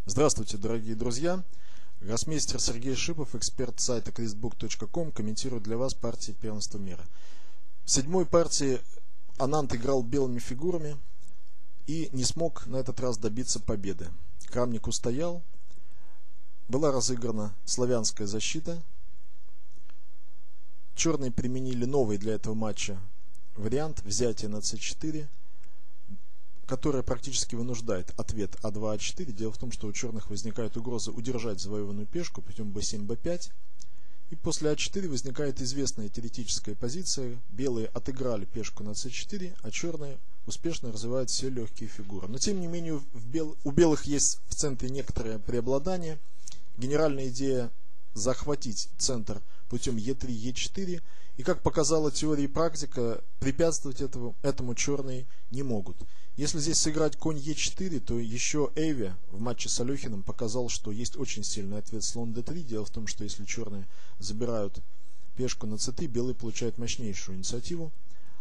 Здравствуйте, дорогие друзья! Гроссмейстер Сергей Шипов, эксперт сайта crystbook.com, комментирует для вас партии первенства мира. В седьмой партии Ананд играл белыми фигурами и не смог на этот раз добиться победы. Крамник устоял, была разыграна славянская защита. Черные применили новый для этого матча вариант взятия на c4, которая практически вынуждает ответ А2, А4. Дело в том, что у черных возникает угроза удержать завоеванную пешку путем b7, b5. И после А4 возникает известная теоретическая позиция. Белые отыграли пешку на c4, а черные успешно развивают все легкие фигуры. Но тем не менее у белых есть в центре некоторое преобладание. Генеральная идея захватить центр путем Е3, Е4. И как показала теория и практика, препятствовать этому черные не могут. Если здесь сыграть конь Е4, то еще Эйви в матче с Алехиным показал, что есть очень сильный ответ слон d3. Дело в том, что если черные забирают пешку на c3, белые получают мощнейшую инициативу.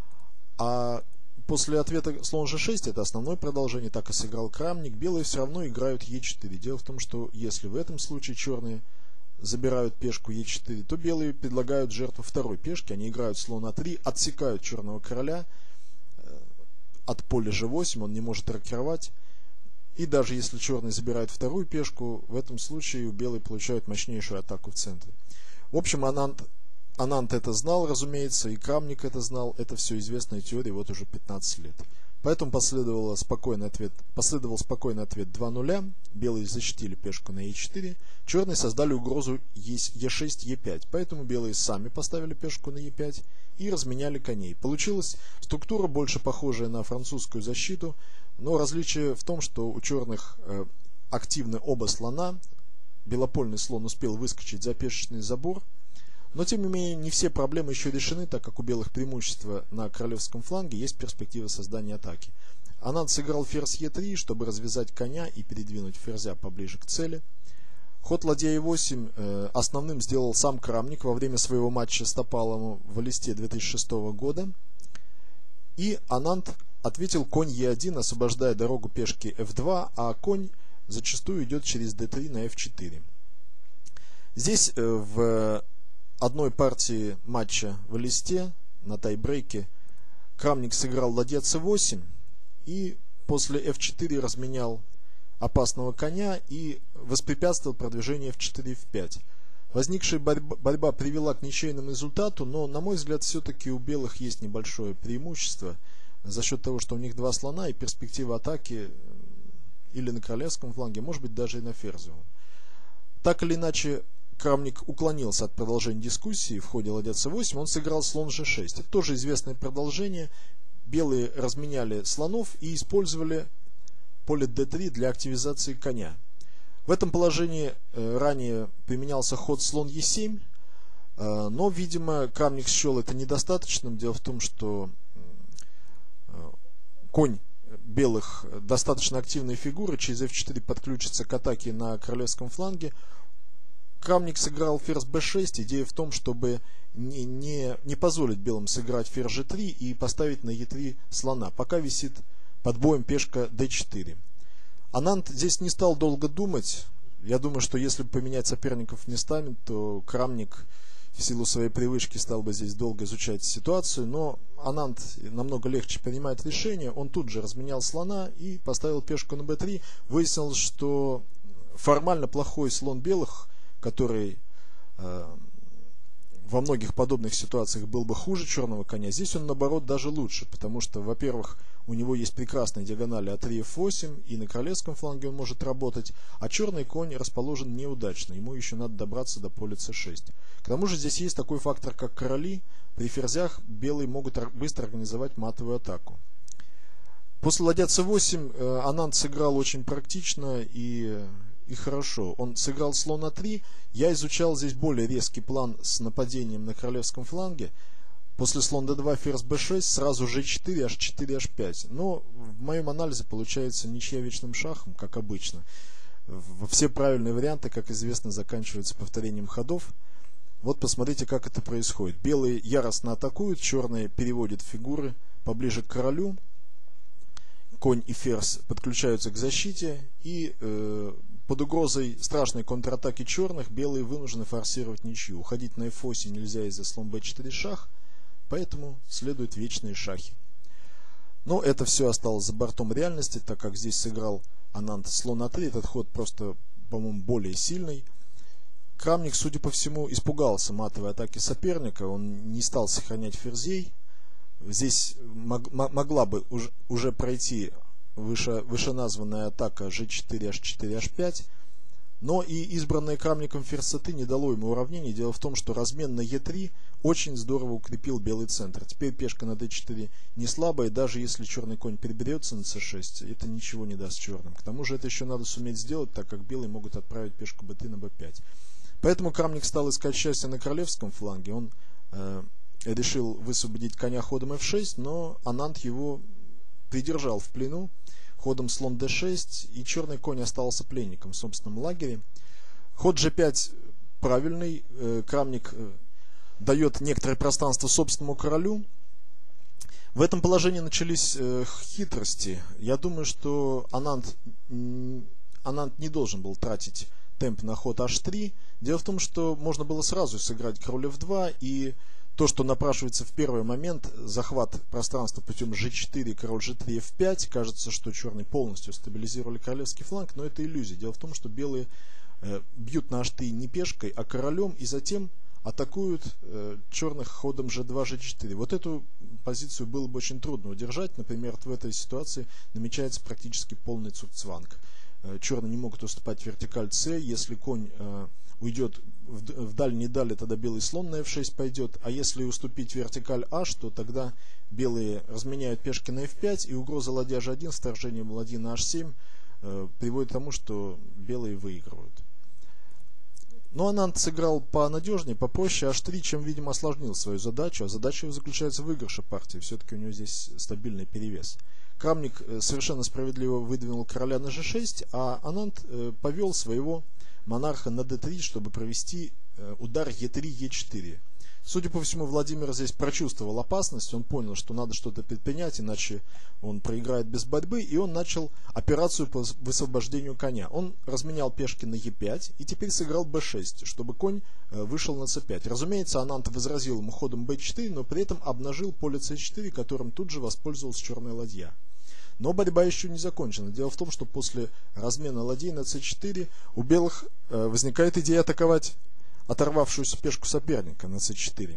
А после ответа слон g6, это основное продолжение, так и сыграл Крамник, белые все равно играют Е4. Дело в том, что если в этом случае черные забирают пешку Е4, то белые предлагают жертву второй пешки. Они играют слон А3, отсекают черного короля от поля G8, он не может рокировать. И даже если черный забирает вторую пешку, в этом случае белые получают мощнейшую атаку в центре. В общем, Ананд это знал, разумеется, и Крамник это знал. Это все известная теория вот уже 15 лет. Поэтому последовал спокойный ответ 2-0. Белые защитили пешку на Е4. Черные создали угрозу Е6, Е5. Поэтому белые сами поставили пешку на Е5 и разменяли коней. Получилась структура, больше похожая на французскую защиту. Но различие в том, что у черных активны оба слона. Белопольный слон успел выскочить за пешечный забор. Но, тем не менее, не все проблемы еще решены, так как у белых преимущество на королевском фланге, есть перспектива создания атаки. Ананд сыграл ферзь Е3, чтобы развязать коня и передвинуть ферзя поближе к цели. Ход ладья Е8 основным сделал сам Крамник во время своего матча с Топаловым в Элисте 2006 года. И Ананд ответил конь Е1, освобождая дорогу пешки F2, а конь зачастую идет через D3 на F4. Здесь в одной партии матча в Элисте на тайбрейке Крамник сыграл ладья c8 и после f4 разменял опасного коня и воспрепятствовал продвижению f4 f5. Возникшая борьба привела к ничейному результату, но, на мой взгляд, все-таки у белых есть небольшое преимущество за счет того, что у них два слона и перспектива атаки или на королевском фланге, может быть даже и на ферзевом. Так или иначе, Крамник уклонился от продолжения дискуссии в ходе ладья c8, он сыграл слон g6. Это тоже известное продолжение. Белые разменяли слонов и использовали поле d3 для активизации коня. В этом положении ранее применялся ход слон e7, но, видимо, Крамник счел это недостаточным. Дело в том, что конь белых достаточно активная фигура, через f4 подключится к атаке на королевском фланге. Крамник сыграл ферзь b6. Идея в том, чтобы не позволить белым сыграть ферзь g3 и поставить на e3 слона, пока висит под боем пешка d4. Ананд здесь не стал долго думать. Я думаю, что если поменять соперников местами, то Крамник в силу своей привычки стал бы здесь долго изучать ситуацию. Но Ананд намного легче принимает решение. Он тут же разменял слона и поставил пешку на b3. Выяснилось, что формально плохой слон белых, который во многих подобных ситуациях был бы хуже черного коня, здесь он наоборот даже лучше, потому что, во-первых, у него есть прекрасные диагонали А3, F8, и на королевском фланге он может работать, а черный конь расположен неудачно, ему еще надо добраться до поля c6. К тому же здесь есть такой фактор, как короли. При ферзях белые могут быстро организовать матовую атаку. После ладья c8 Ананд сыграл очень практично и хорошо. Он сыграл слон А3. Я изучал здесь более резкий план с нападением на королевском фланге. После слон d2, ферзь b6, сразу g4, h4, h5. Но в моем анализе получается ничья вечным шахом, как обычно. Все правильные варианты, как известно, заканчиваются повторением ходов. Вот посмотрите, как это происходит. Белые яростно атакуют, черные переводят фигуры поближе к королю. Конь и ферзь подключаются к защите, и под угрозой страшной контратаки черных белые вынуждены форсировать ничью. Уходить на f8 нельзя из-за слон b4 шах, поэтому следуют вечные шахи. Но это все осталось за бортом реальности, так как здесь сыграл Ананд слон a3. Этот ход просто, по-моему, более сильный. Крамник, судя по всему, испугался матовой атаки соперника. Он не стал сохранять ферзей. Здесь могла бы уже пройти вышеназванная атака g4, h4, h5. Но и избранное Крамником ферзь c3 не дало ему уравнений. Дело в том, что размен на e3 очень здорово укрепил белый центр. Теперь пешка на d4 не слабая, даже если черный конь переберется на c6, это ничего не даст черным. К тому же это еще надо суметь сделать, так как белые могут отправить пешку b3 на b5. Поэтому Крамник стал искать счастье на королевском фланге. Он решил высвободить коня ходом f6, но Ананд его придержал в плену ходом слон d6, и черный конь остался пленником в собственном лагере. Ход g5 правильный. Крамник дает некоторое пространство собственному королю. В этом положении начались хитрости. Я думаю, что Ананд не должен был тратить темп на ход h3. Дело в том, что можно было сразу сыграть король f2, и то, что напрашивается в первый момент, захват пространства путем g4, король g3, f5, кажется, что черные полностью стабилизировали королевский фланг, но это иллюзия. Дело в том, что белые бьют на h3 не пешкой, а королем, и затем атакуют черных ходом g2, g4. Вот эту позицию было бы очень трудно удержать. Например, в этой ситуации намечается практически полный цугцванг. Черные не могут уступать вертикаль c. Если конь уйдет в дальние дали, тогда белый слон на f6 пойдет. А если уступить вертикаль h, то тогда белые разменяют пешки на f5, и угроза ладья g1 с вторжением ладьи на h7 приводит к тому, что белые выигрывают. Но Ананд сыграл понадежнее, попроще h3, чем, видимо, осложнил свою задачу. А задача его заключается в выигрыше партии. Все-таки у него здесь стабильный перевес. Крамник совершенно справедливо выдвинул короля на g6, а Ананд повел своего монарха на d3, чтобы провести удар e3, e4. Судя по всему, Владимир здесь прочувствовал опасность, он понял, что надо что-то предпринять, иначе он проиграет без борьбы, и он начал операцию по высвобождению коня. Он разменял пешки на e5 и теперь сыграл b6, чтобы конь вышел на c5. Разумеется, Ананд возразил ему ходом b4, но при этом обнажил поле c4, которым тут же воспользовалась черная ладья. Но борьба еще не закончена. Дело в том, что после размена ладей на c4 у белых возникает идея атаковать оторвавшуюся пешку соперника на c4.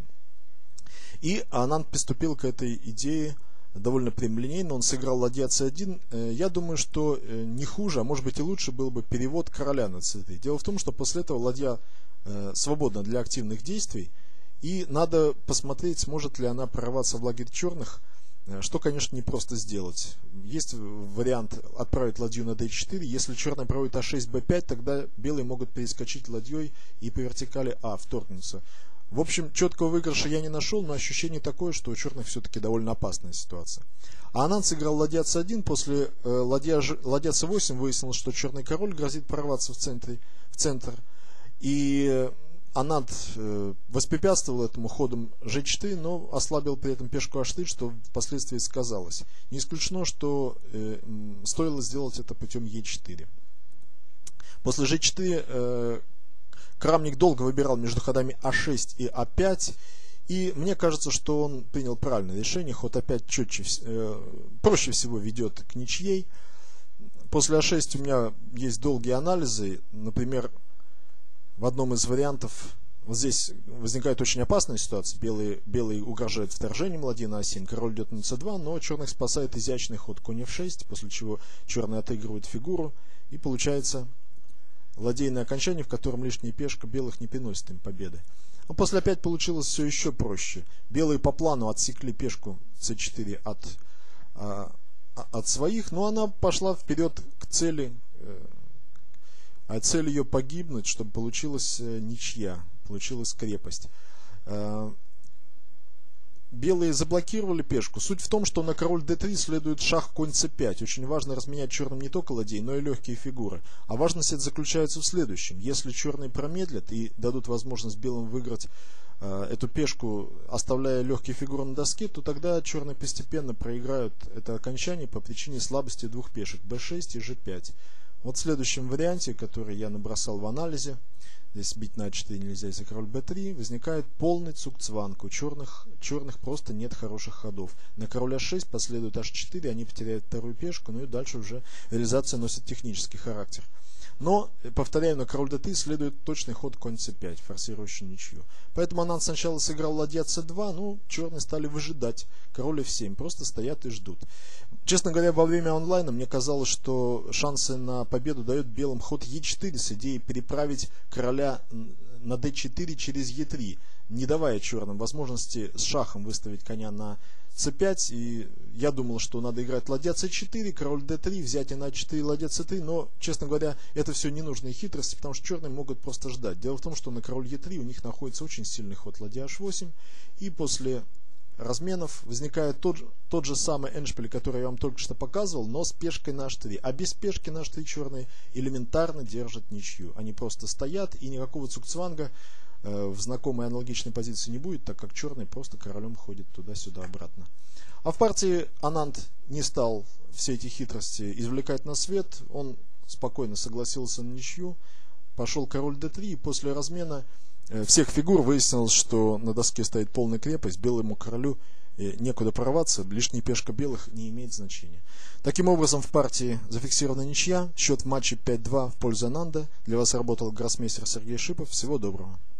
И Ананд приступил к этой идее довольно прямолинейно. Он сыграл ладья c1. Я думаю, что не хуже, а может быть и лучше был бы перевод короля на c3. Дело в том, что после этого ладья свободна для активных действий. И надо посмотреть, сможет ли она прорваться в лагерь черных, что, конечно, не просто сделать. Есть вариант отправить ладью на d4. Если черный проводит a6, b5, тогда белые могут перескочить ладьей и по вертикали а вторгнуться. В общем, четкого выигрыша я не нашел, но ощущение такое, что у черных все-таки довольно опасная ситуация. А Ананд сыграл ладья c1. После ладья c8 выяснилось, что черный король грозит прорваться в центр. И Ананд воспрепятствовал этому ходом g4, но ослабил при этом пешку h3, что впоследствии сказалось. Не исключено, что стоило сделать это путем e4. После g4 Крамник долго выбирал между ходами a6 и a5, и мне кажется, что он принял правильное решение. Ход a5 проще всего ведет к ничьей. После a6 у меня есть долгие анализы. Например, в одном из вариантов вот здесь возникает очень опасная ситуация. Белые угрожают вторжением ладьи на a7, король идет на c2, но черных спасает изящный ход конь f6, после чего черные отыгрывают фигуру, и получается ладейное окончание, в котором лишняя пешка белых не приносит им победы. А после опять получилось все еще проще. Белые по плану отсекли пешку c4 от своих, но она пошла вперед к цели. А цель ее погибнуть, чтобы получилась ничья, получилась крепость. Белые заблокировали пешку. Суть в том, что на король d3 следует шах конь c5. Очень важно разменять черным не только ладей, но и легкие фигуры. А важность это заключается в следующем. Если черные промедлят и дадут возможность белым выиграть эту пешку, оставляя легкие фигуры на доске, то тогда черные постепенно проиграют это окончание по причине слабости двух пешек b6 и g5. Вот в следующем варианте, который я набросал в анализе, здесь бить на А4 нельзя, если король Б3, возникает полный цугцванг. У черных просто нет хороших ходов. На король А6 последует H4, они потеряют вторую пешку, ну и дальше уже реализация носит технический характер. Но, повторяю, на король d3 следует точный ход конь c5, форсирующий ничью. Поэтому Ананд сначала сыграл ладья c2, ну, черные стали выжидать. Король f7, просто стоят и ждут. Честно говоря, во время онлайна мне казалось, что шансы на победу дает белым ход e4 с идеей переправить короля на d4 через e3, не давая черным возможности с шахом выставить коня на c5, и я думал, что надо играть ладья c4, король d3, взятие на a4, ладья c3, но, честно говоря, это все ненужные хитрости, потому что черные могут просто ждать. Дело в том, что на король e3 у них находится очень сильный ход ладья h8, и после разменов возникает тот же самый эндшпиль, который я вам только что показывал, но с пешкой на h3. А без пешки на h3 черные элементарно держат ничью. Они просто стоят, и никакого цугцванга в знакомой аналогичной позиции не будет, так как черный просто королем ходит туда-сюда обратно. А в партии Ананд не стал все эти хитрости извлекать на свет. Он спокойно согласился на ничью, пошел король d3, и после размена всех фигур выяснилось, что на доске стоит полная крепость, белому королю некуда прорваться, лишняя пешка белых не имеет значения. Таким образом, в партии зафиксирована ничья, счет в матче 5-2 в пользу Ананда. Для вас работал гроссмейстер Сергей Шипов. Всего доброго.